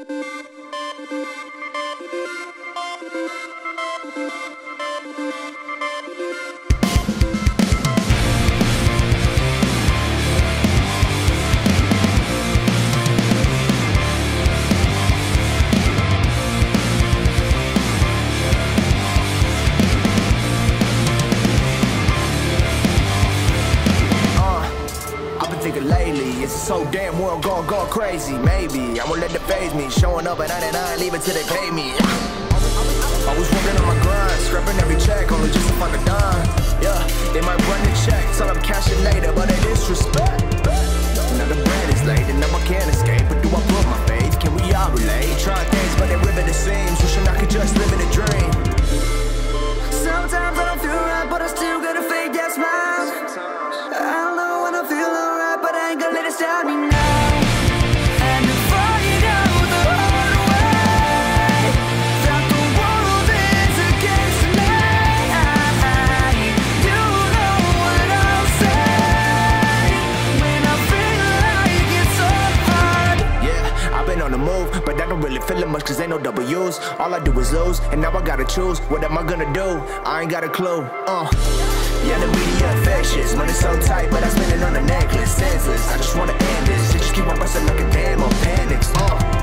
It's so damn world going crazy. Maybe I won't let it faze me. Showing up at 99, leaving till they pay me. Always working on my grind, scrapping every check, only just to find a dime. Yeah, they might run the check, tell I'm cashing later, but they disrespect. Now the bread is late, and now I can't escape. But do I put my faith? Can we all relate? Trying things, but they rivet the seams. Wishing I could just live in a dream. Sometimes I don't feel right, but I still got a fake that smile. I don't know when I feel alright, but I ain't gonna let it stop me now. And before you go the hard way, that the world is against me, you know what I'll say when I feel like it's so hard. Yeah, I've been on the move, but I don't really feel it much cause ain't no W's. All I do is lose, and now I gotta choose. What am I gonna do? I ain't got a clue. Yeah, the media infectious. Money so tight, but I spend it on a necklace. Senseless, I just wanna end this. It just keep on busting like a damn appendix.